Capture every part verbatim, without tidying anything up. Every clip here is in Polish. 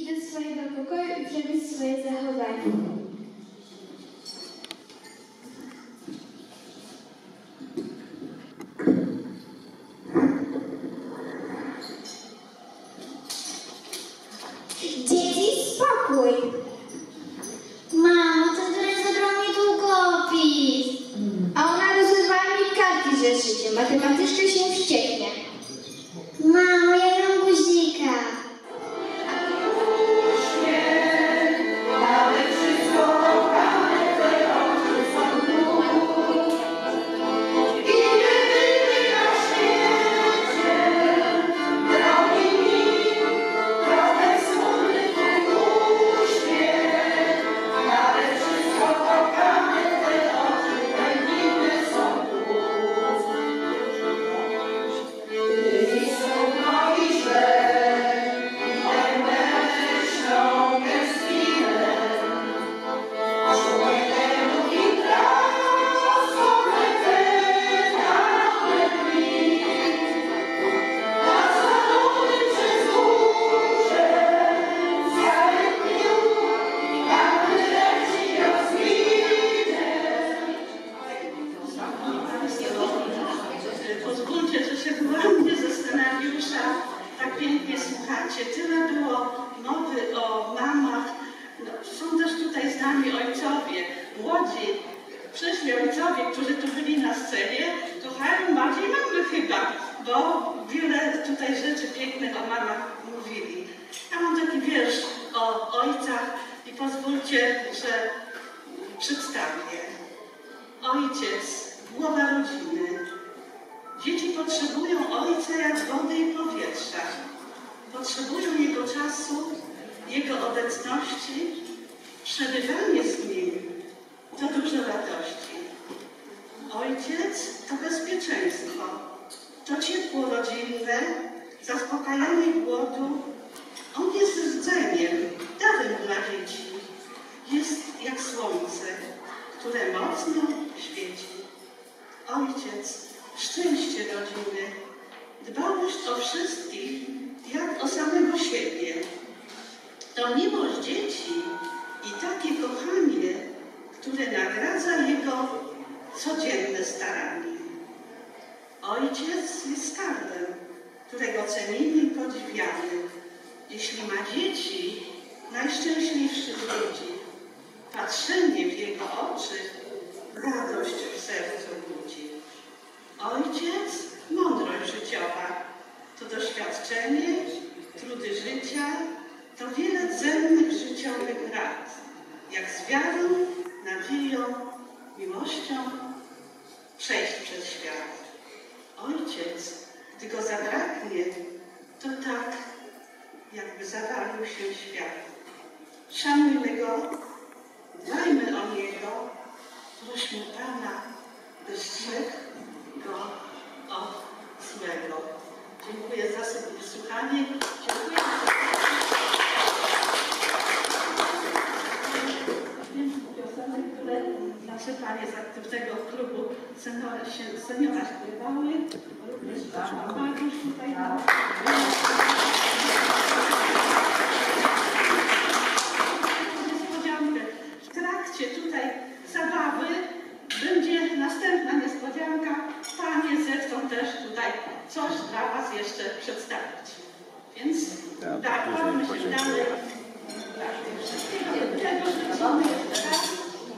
Idź do swojego pokoju i przemyśl swoje zachowanie. Dzieci, spokój. Mamo, to teraz zabrał mi długopis. A ona rozrywała mi kartki ze szyciem. Matematyczka się wścieknie. Mamo, ja ją guzika. Pozwólcie, że się wyłamie ze scenariusza. Tak pięknie słuchacie. Tyle było mowy o mamach. No, są też tutaj z nami ojcowie, młodzi, przyszli ojcowie, którzy tu byli na scenie. Kochają bardziej mamy chyba, bo wiele tutaj rzeczy pięknych o mamach mówili. Ja mam taki wiersz o ojcach i pozwólcie, że przedstawię. Ojciec, głowa rodziny. Dzieci potrzebują ojca jak wody i powietrza. Potrzebują jego czasu, jego obecności. Przebywanie z nim to dużo radości. Ojciec to bezpieczeństwo. To ciepło rodzinne, zaspokajanie głodu. On jest rdzeniem, darem dla dzieci. Jest jak słońce, które mocno świeci. Ojciec, szczęście rodziny, dbałość o wszystkich, jak o samego siebie. To miłość dzieci i takie kochanie, które nagradza jego codzienne staranie. Ojciec jest skarbem, którego cenimy i podziwiamy. Jeśli ma dzieci, najszczęśliwszy z ludzi. Patrzenie w jego oczy, radość w sercu budzi. Ojciec, mądrość życiowa, to doświadczenie, trudy życia, to wiele cennych życiowych rad, jak z wiarą, nadzieją, miłością przejść przez świat. Ojciec, gdy go zabraknie, to tak, jakby zawalił się świat. Szanujmy go, dbajmy o niego, prośmy Pana, by strzegł go od złego. Dziękuję za wysłuchanie. Dziękuję za piosenek, które nasze panie z aktywnego klubu seniora śpiewały. Również pan Mariusz tutaj. Niespodziankę. W trakcie tutaj zabawy będzie następna niespodzianka. Panie zechcą też tutaj coś dla was jeszcze przedstawić. Więc tak, bawmy się dalej. Tak, wszystkiego dobrego życzymy jeszcze raz.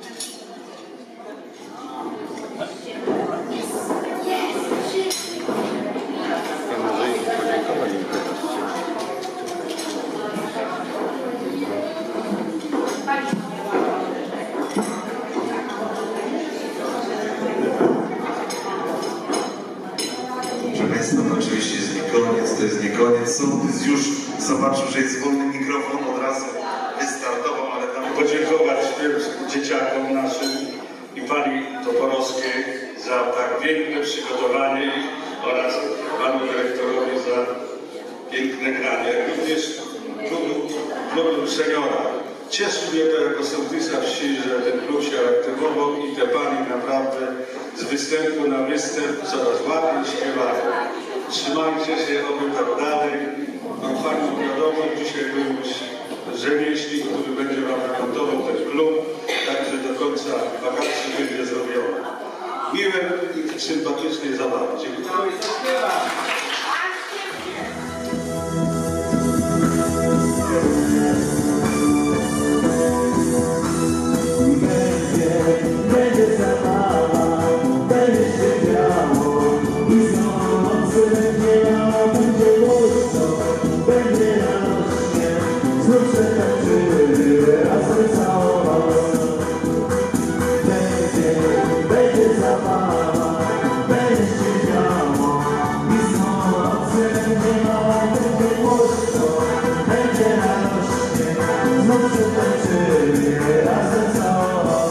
Oczywiście jest nie koniec, to jest nie koniec. Sołtys już zobaczył, że jest wolny mikrofon, od razu wystartował, ale tam podziękować tym dzieciakom naszym i pani Toporowskiej za tak piękne przygotowanie oraz panu dyrektorowi za piękne granie, jak również klubu, klubu seniora. Cieszy mnie to jako sołtysa wsi, że ten klub się aktywował i te panie naprawdę z występu na występ coraz ładniej śpiewają. Trzymajcie się, oby tak dalej. Mam fajną wiadomość, dzisiaj był już będzie radośnie, znów się tańczyły razem całą noc. Będzie, będzie zabawa, będzie się działo i znowu nocy będzie mała, będzie głośno, będzie radośnie, znów się tańczyły razem całą noc.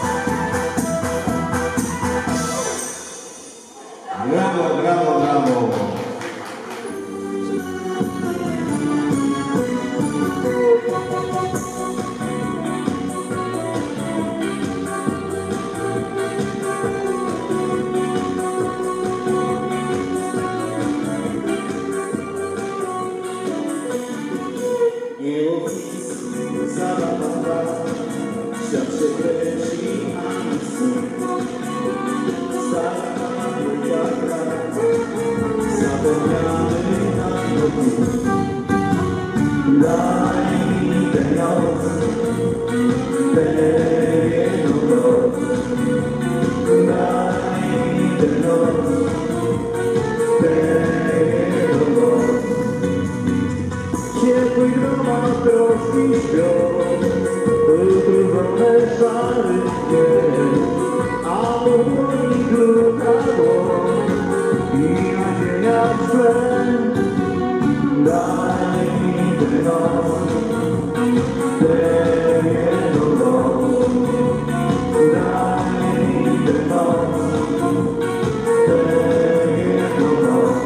Brawo, brawo, brawo! Zabawa, świat się kręci, a nic stara wiatra, zapomniany na nocy. Daj mi tę noc, tę jedną noc. Daj mi tę noc, tę jedną noc. Ciepły groma troski śpią, wytróżone szary dzień, a po dłoni krucha dłoń i nadzieja w tle. Daj mi tę noc, tę jedną noc. Daj mi tę noc, tę jedną noc.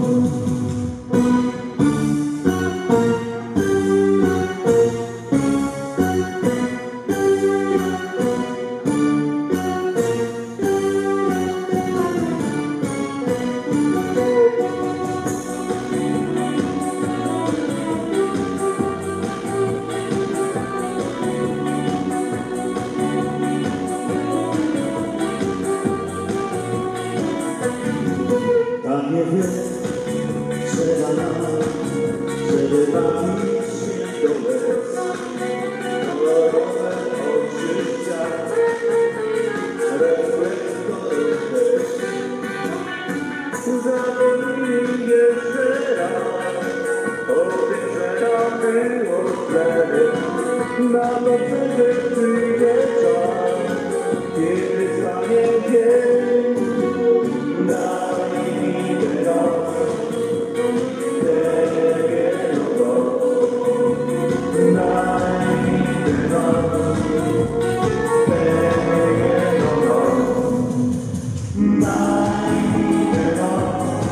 Tak nie wiem, trzeba nam, żeby bawić się do łez. Kolorowe odżycia, reflektory też. Zapomnij jeszcze raz o tym, że nam było źle. Na to przecież przyjdzie czas, kiedy stanie dzień. Daj mi tę noc, tę jedną noc. Daj mi tę noc, tę jedną noc. Daj mi tę noc,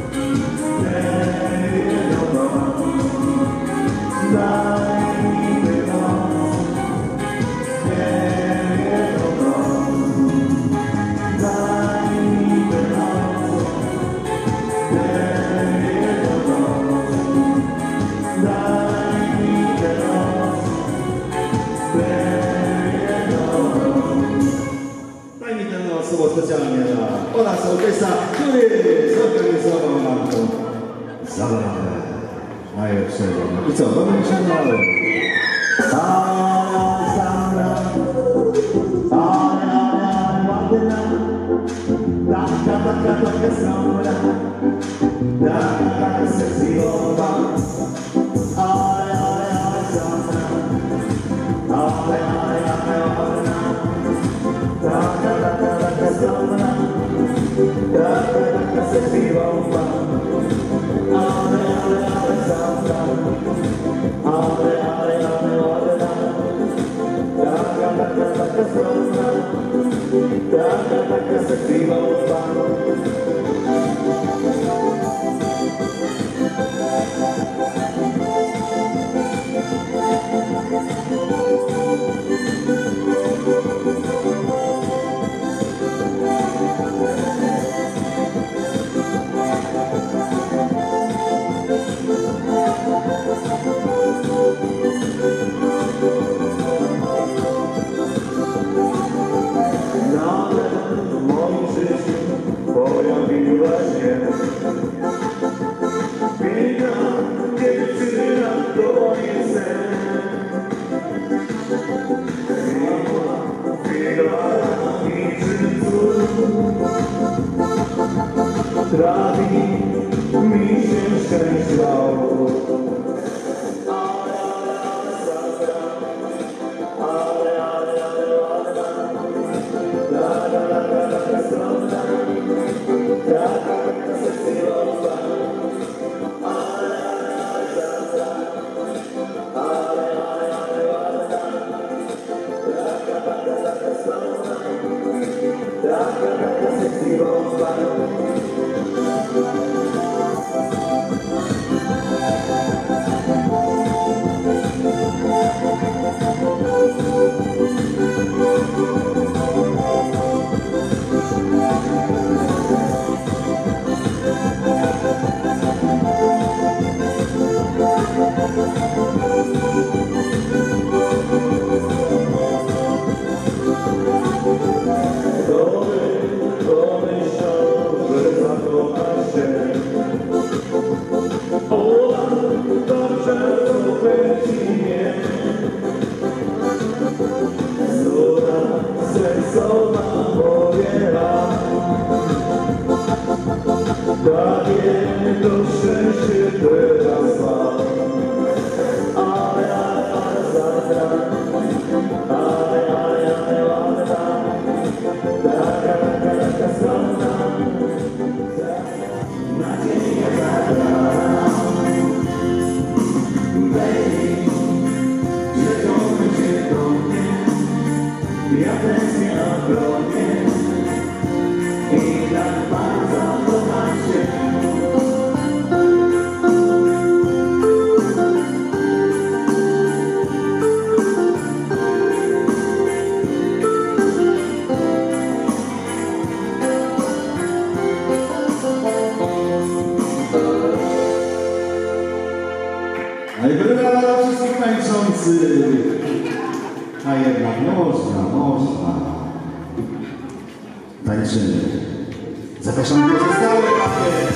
tę jedną noc. Daj mi tę noc, tę jedną noc. Daj mi tę noc, tę jedną noc. Daj mi tę noc, tę jedną noc. Daj mi tę noc słowo specjalnie dla Ola Sołtysa, który zorganizował nam tą zabawę najlepszego. I co, mamy się mały. Taka, taka, taka sola, taka, taka seksjowa, ale, ale, ale sola, ale, ale, ale ona, taka, taka, taka sola, taka, taka seksjowa, ale, ale, ale sola, ale, ale, ale ona, taka, taka, taka sola, taka, taka seksjowa. A jednak można, można. Tańczymy. Zapraszam pozostałe panie.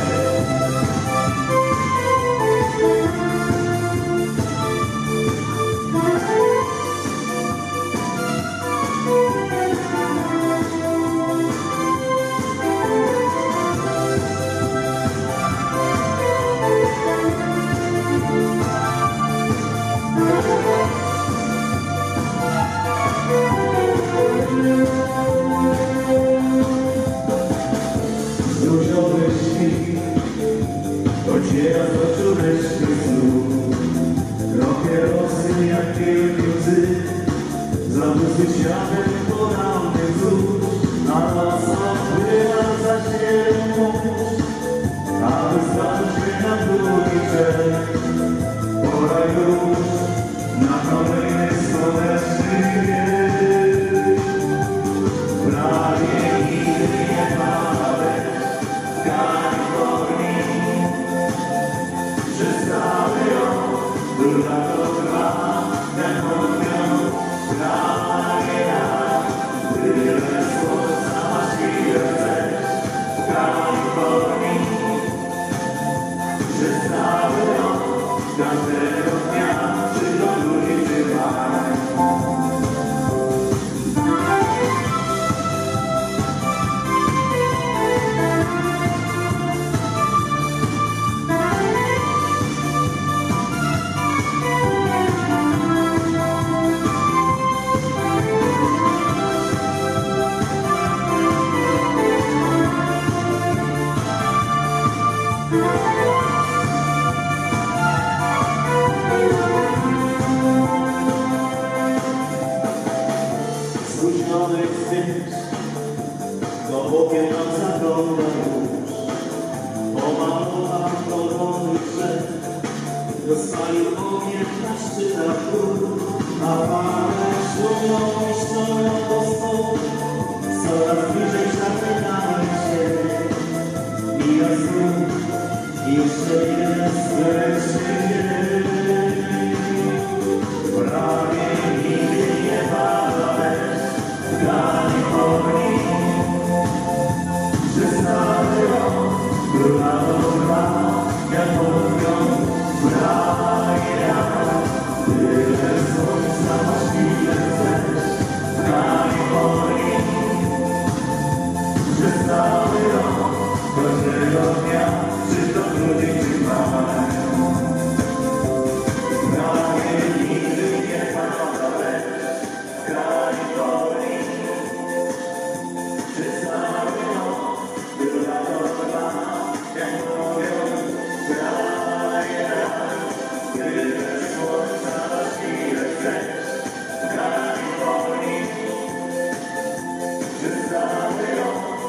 Czy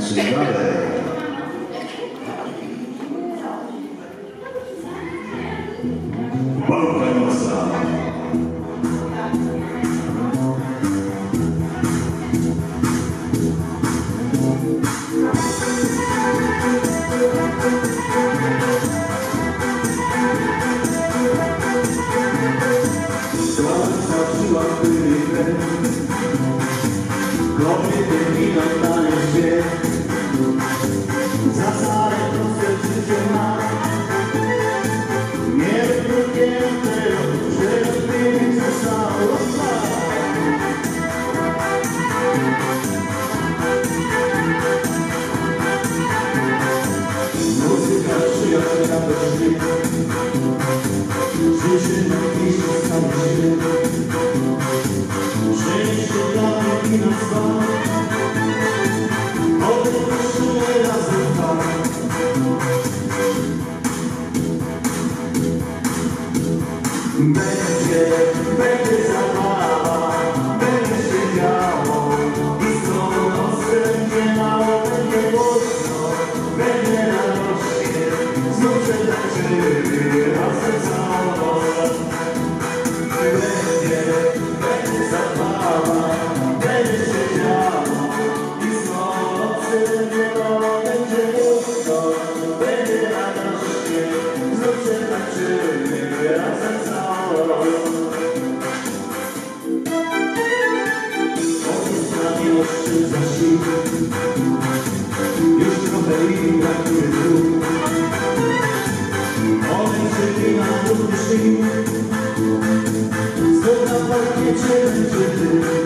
Czyli dalej. Walka nosa. Zaznaczyła chwilę, kobiety miną daje się, zasady proste życie ma. Nie wybrnięte, że chwili zostało dwa. Muzyka przyjaciółka do drzwi, życie na piśmie stało się. Szczęście dla mnie i nas dwa, odpuszczmy razem dwa. Będzie, będzie zabawa, będzie się działo i znowu nosem nie mało, będzie głośno, będzie radośnie, znów przetaczymy razem całą noc. Będzie, będzie zabawa, będzie się działo i znowu nosem nie mało, będzie głośno, będzie radośnie, znów przetaczymy razem całą noc. Miłości za sił, już trochę im brakuje dróg. Ogień żywi na duszy sił, znów na parkiecie będzie ty.